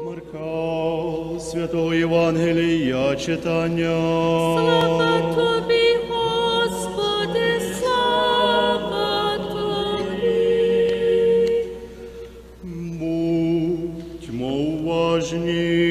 Марка, Святого Євангелія читання. Слава Тобі, Господи, слава Тобі. Будьмо уважні.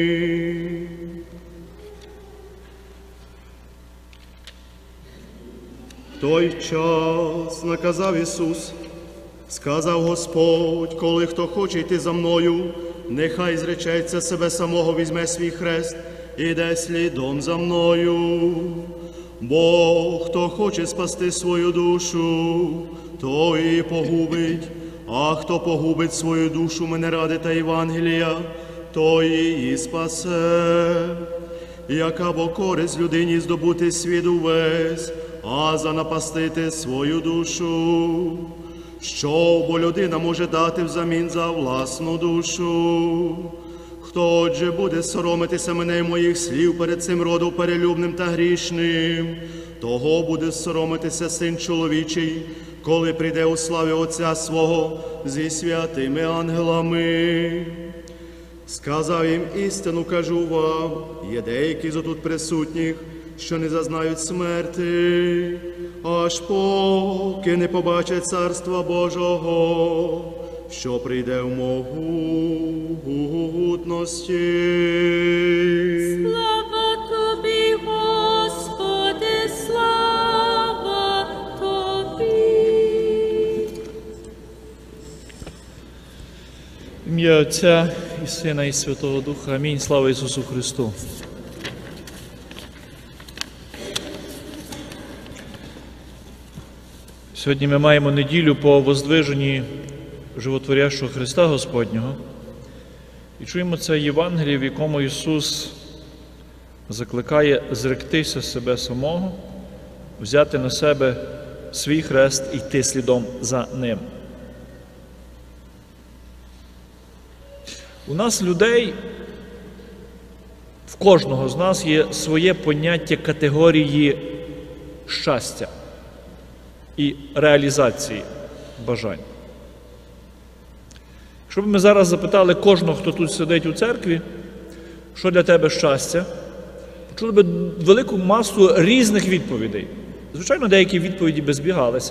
В той час наказав Ісус, сказав Господь, коли хто хоче йти за мною, нехай зречеться себе самого, візьме свій хрест і йде слідом за мною. Бо хто хоче спасти свою душу, той її погубить, а хто погубить свою душу мене ради та Євангелія, той її спасе. Яка бо користь людині здобути світ увесь, а занапастити свою душу? Що бо людина може дати взамін за власну душу? Хто отже буде соромитися мене й моїх слів перед цим родом перелюбним та грішним, того буде соромитися Син чоловічий, коли прийде у славі Отця свого зі святими ангелами. Сказав їм: істину кажу вам, є деякі з отут присутніх, що не зазнають смерти, аж поки не побачать Царства Божого, що прийде в могутності. Слава Тобі, Господи, слава Тобі. В ім'я Отця і Сина, і Святого Духа. Амінь. Слава Ісусу Христу. Сьогодні ми маємо неділю по воздвиженні животворящого Христа Господнього. І чуємо це Євангеліє, в якому Ісус закликає зректися себе самого, взяти на себе свій хрест і йти слідом за Ним. У нас, людей, в кожного з нас є своє поняття категорії щастя і реалізації бажань. Якщо б ми зараз запитали кожного, хто тут сидить у церкві, що для тебе щастя, почули б велику масу різних відповідей. Звичайно, деякі відповіді би збігалися,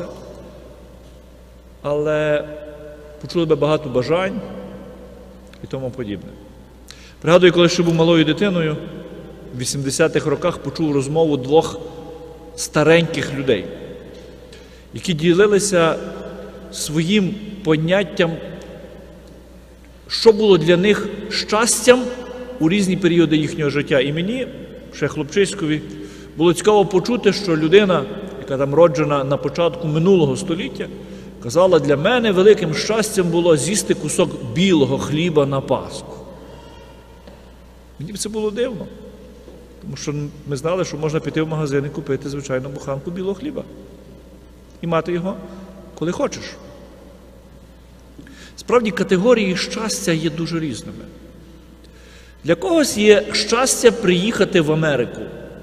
але почули б багато бажань і тому подібне. Пригадую, коли ще був малою дитиною, в 80-х роках почув розмову двох стареньких людей, які ділилися своїм поняттям, що було для них щастям у різні періоди їхнього життя. І мені, ще хлопчиськові, було цікаво почути, що людина, яка там роджена на початку минулого століття, казала: для мене великим щастям було з'їсти кусок білого хліба на Пасху. Мені б це було дивно, тому що ми знали, що можна піти в магазин і купити, звичайно, буханку білого хліба і мати його, коли хочеш. Справді, категорії щастя є дуже різними. Для когось є щастя приїхати в Америку.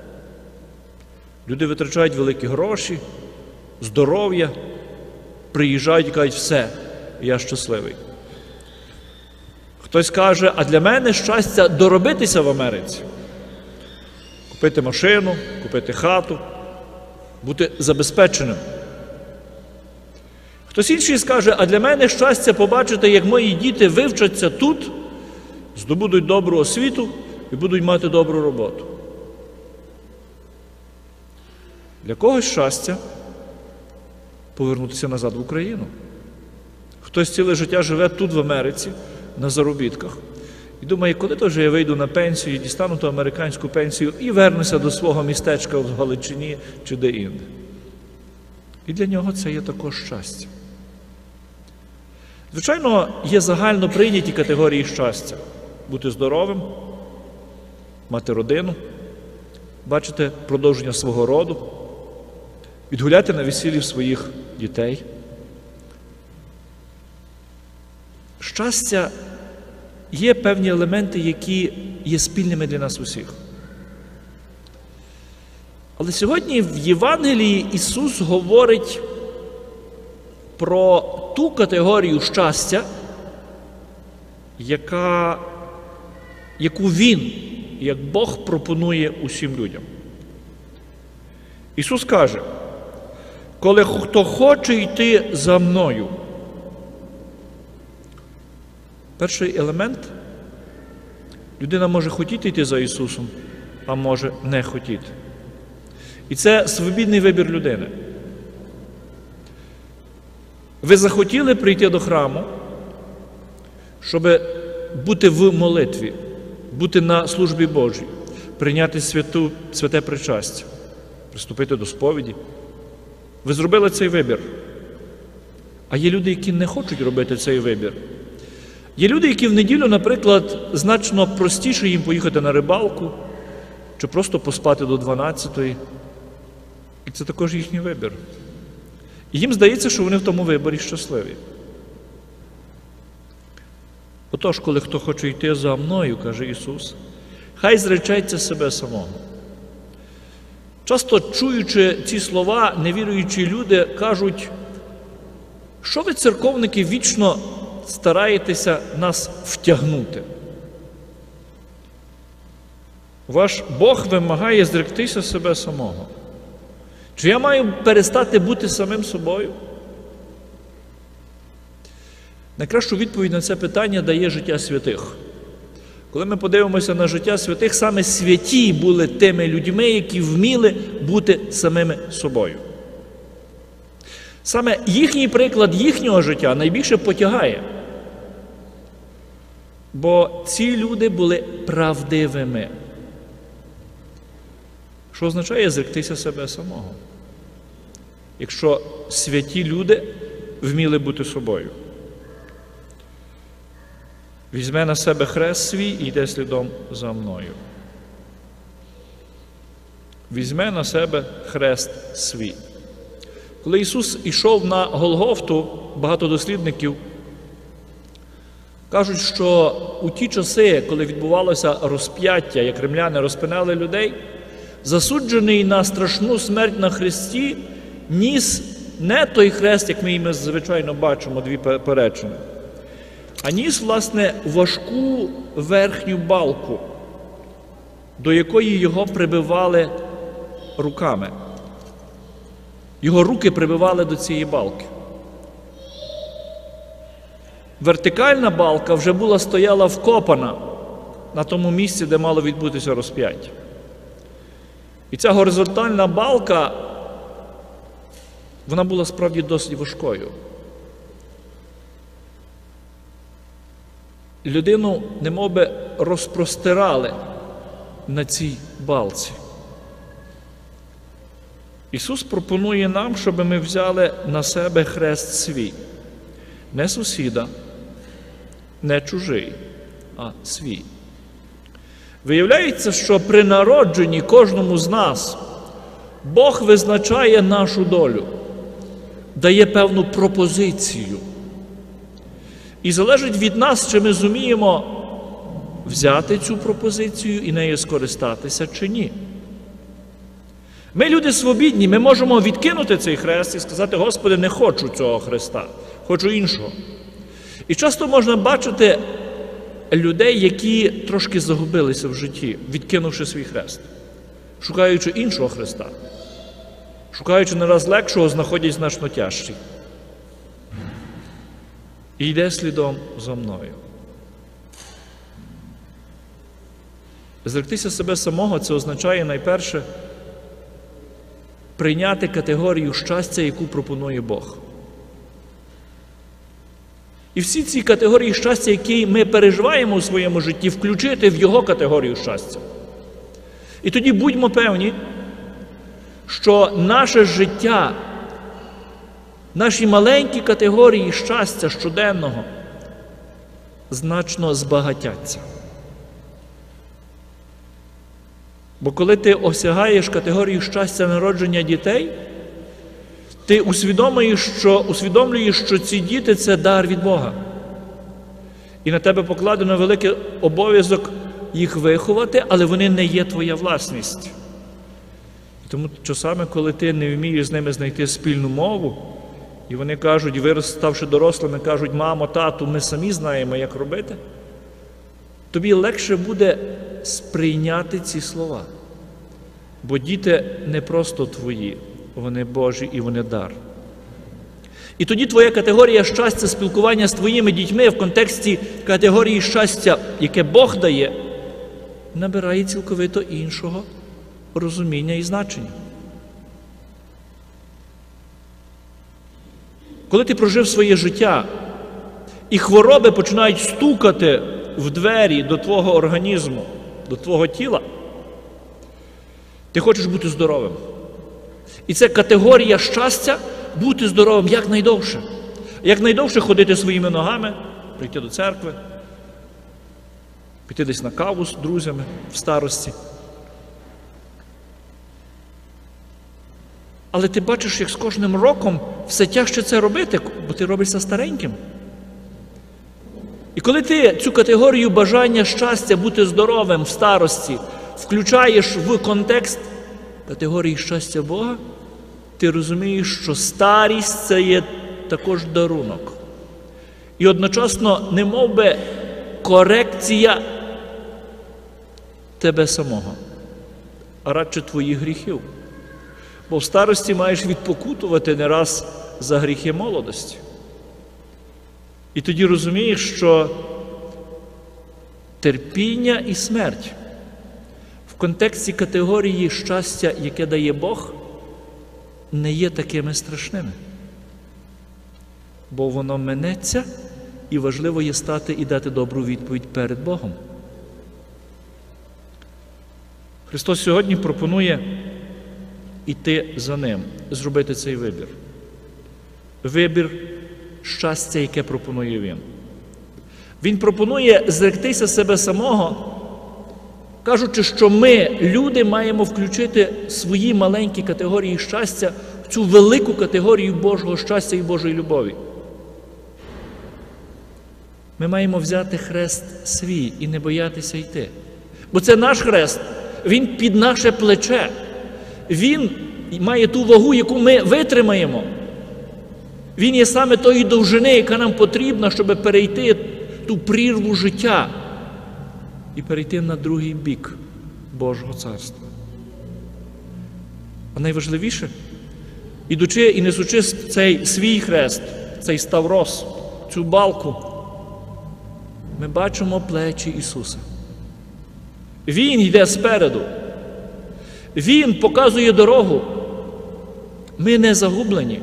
Люди витрачають великі гроші, здоров'я, приїжджають і кажуть: все, я щасливий. Хтось каже: а для мене щастя доробитися в Америці. Купити машину, купити хату, бути забезпеченим. Хтось інший скаже: а для мене щастя побачити, як мої діти вивчаться тут, здобудуть добру освіту і будуть мати добру роботу. Для когось щастя повернутися назад в Україну. Хтось ціле життя живе тут, в Америці, на заробітках, і думає: коли то вже я вийду на пенсію, дістану ту американську пенсію і вернуся до свого містечка в Галичині чи де-інде. І для нього це є також щастя. Звичайно, є загально прийняті категорії щастя. Бути здоровим, мати родину, бачити продовження свого роду, відгуляти на весіллі своїх дітей. Щастя є певні елементи, які є спільними для нас усіх. Але сьогодні в Євангелії Ісус говорить про ту категорію щастя, яка яку Він, як Бог, пропонує усім людям. Ісус каже, коли хто хоче йти за мною. Перший елемент – людина може хотіти йти за Ісусом, а може не хотіти. І це свобідний вибір людини. Ви захотіли прийти до храму, щоб бути в молитві, бути на службі Божій, прийняти святе причастя, приступити до сповіді. Ви зробили цей вибір. А є люди, які не хочуть робити цей вибір. Є люди, які в неділю, наприклад, значно простіше їм поїхати на рибалку, чи просто поспати до 12-ї. І це також їхній вибір. І їм здається, що вони в тому виборі щасливі. Отож, коли хто хоче йти за мною, каже Ісус, хай зречеться себе самого. Часто, чуючи ці слова, невіруючі люди кажуть, що ви, церковники, вічно стараєтеся нас втягнути. Ваш Бог вимагає зректися себе самого. Чи я маю перестати бути самим собою? Найкращу відповідь на це питання дає життя святих. Коли ми подивимося на життя святих, саме святі були тими людьми, які вміли бути самими собою. Саме їхній приклад їхнього життя найбільше потягає. Бо ці люди були правдивими. Що означає зректися себе самого? Якщо святі люди вміли бути собою. Візьме на себе хрест свій і йде слідом за мною. Візьме на себе хрест свій. Коли Ісус ішов на Голгофту, багато дослідників кажуть, що у ті часи, коли відбувалося розп'яття, як римляни розпинали людей, засуджений на страшну смерть на хресті ніс не той хрест, як ми звичайно бачимо, дві перечини, а ніс, власне, важку верхню балку, до якої його прибивали руками. Його руки прибивали до цієї балки. Вертикальна балка вже стояла вкопана на тому місці, де мало відбутися розп'яття. І ця горизонтальна балка, вона була справді досить важкою. Людину немовби розпростирали на цій балці. Ісус пропонує нам, щоб ми взяли на себе хрест свій. Не сусіда, не чужий, а свій. Виявляється, що при народженні кожному з нас Бог визначає нашу долю, дає певну пропозицію. І залежить від нас, чи ми зуміємо взяти цю пропозицію і нею скористатися, чи ні. Ми люди свобідні, ми можемо відкинути цей хрест і сказати: Господи, не хочу цього хреста, хочу іншого. І часто можна бачити людей, які трошки загубилися в житті, відкинувши свій хрест, шукаючи іншого хреста, шукаючи не раз легшого, знаходять значно тяжчий. І йде слідом за мною. Зректися себе самого – це означає найперше прийняти категорію щастя, яку пропонує Бог. І всі ці категорії щастя, які ми переживаємо у своєму житті, включити в Його категорію щастя. І тоді будьмо певні, що наше життя, наші маленькі категорії щастя щоденного значно збагатяться. Бо коли ти осягаєш категорію щастя народження дітей, ти усвідомлюєш, що ці діти – це дар від Бога. І на тебе покладено великий обов'язок їх виховати, але вони не є твоя власність. І тому часами, коли ти не вмієш з ними знайти спільну мову, і вони кажуть, ставши дорослими, кажуть: мамо, тату, ми самі знаємо, як робити, тобі легше буде сприйняти ці слова. Бо діти не просто твої, вони Божі і вони дар. І тоді твоя категорія щастя, спілкування з твоїми дітьми в контексті категорії щастя, яке Бог дає, набирає цілковито іншого розуміння і значення. Коли ти прожив своє життя, і хвороби починають стукати в двері до твого організму, до твого тіла, ти хочеш бути здоровим. І це категорія щастя – бути здоровим якнайдовше. Якнайдовше ходити своїми ногами, прийти до церкви, піти десь на каву з друзями в старості. Але ти бачиш, як з кожним роком все тяжче це робити, бо ти робишся стареньким. І коли ти цю категорію бажання щастя бути здоровим в старості включаєш в контекст категорії щастя Бога, ти розумієш, що старість – це є також дарунок. І одночасно не мов би корекція тебе самого, а радше твоїх гріхів. Бо в старості маєш відпокутувати не раз за гріхи молодості. І тоді розумієш, що терпіння і смерть в контексті категорії щастя, яке дає Бог, не є такими страшними. Бо воно минеться, і важливо є стати і дати добру відповідь перед Богом. Христос сьогодні пропонує іти за Ним, зробити цей вибір. Вибір щастя, яке пропонує Він. Він пропонує зректися себе самого, кажучи, що ми, люди, маємо включити свої маленькі категорії щастя в цю велику категорію Божого щастя і Божої любові. Ми маємо взяти хрест свій і не боятися йти. Бо це наш хрест, він під наше плече. Він має ту вагу, яку ми витримаємо. Він є саме тої довжини, яка нам потрібна, щоб перейти ту прірву життя і перейти на другий бік Божого Царства. А найважливіше, ідучи і несучи цей свій хрест, цей ставрос, цю балку, ми бачимо плечі Ісуса. Він йде спереду. Він показує дорогу. Ми не загублені.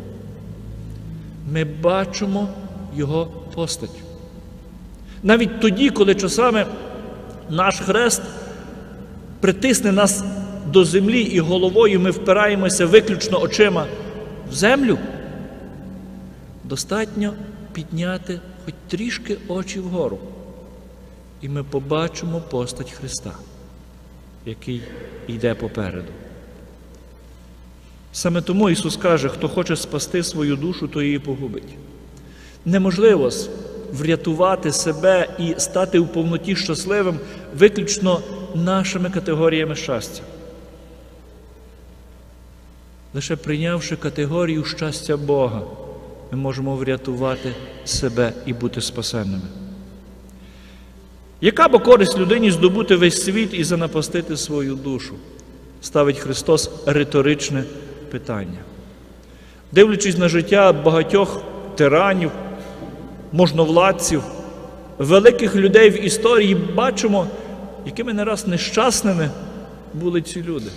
Ми бачимо Його постать. Навіть тоді, коли часами наш хрест притисне нас до землі і головою ми впираємося виключно очима в землю, достатньо підняти хоч трішки очі вгору, і ми побачимо постать Христа, який йде попереду. Саме тому Ісус каже, хто хоче спасти свою душу, то її погубить. Неможливо врятувати себе і стати у повноті щасливим виключно нашими категоріями щастя. Лише прийнявши категорію щастя Бога, ми можемо врятувати себе і бути спасенними. Яка б користь людині здобути весь світ і занапастити свою душу? Ставить Христос риторичне питання. Дивлячись на життя багатьох тиранів, можновладців, великих людей в історії, бачимо, якими не раз нещасними були ці люди.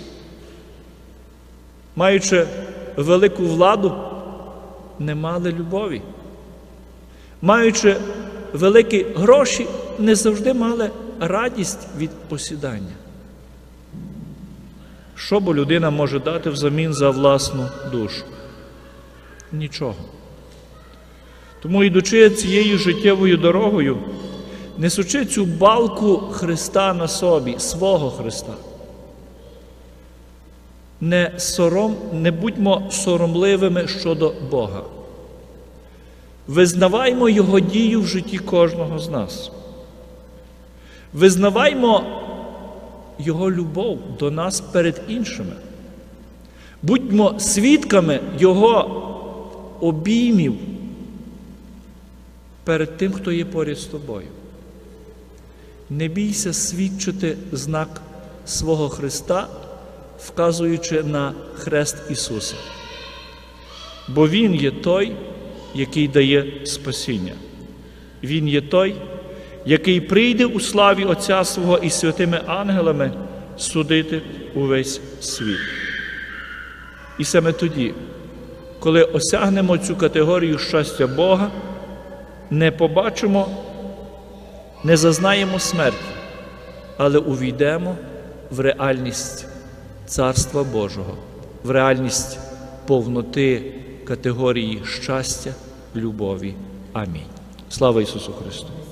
Маючи велику владу, не мали любові. Маючи великі гроші, не завжди мали радість від посідання. Що бо людина може дати взамін за власну душу? Нічого. Тому, ідучи цією життєвою дорогою, несучи цю балку Христа на собі, свого Христа, не будьмо соромливими щодо Бога. Визнаваймо Його дію в житті кожного з нас. Визнаваймо Його любов до нас перед іншими. Будьмо свідками Його обіймів перед тим, хто є поряд з тобою. Не бійся свідчити знак свого Христа, вказуючи на хрест Ісуса. Бо Він є той, який дає спасіння. Він є той, який прийде у славі Отця свого і святими ангелами судити увесь світ. І саме тоді, коли осягнемо цю категорію щастя Бога, не побачимо, не зазнаємо смерті, але увійдемо в реальність Царства Божого, в реальність повноти категорії щастя, любові. Амінь. Слава Ісусу Христу!